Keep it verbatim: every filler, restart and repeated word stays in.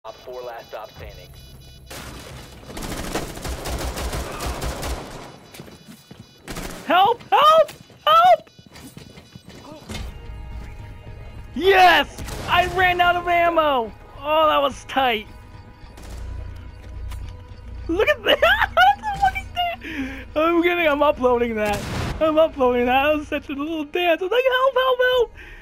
Op four last stop standing. Help! Help! Help! Yes! I ran out of ammo! Oh, that was tight. Look at that! Look at that! I'm getting, I'm uploading that. I'm uploading that. That was such a little dance. I was like, help, help, help!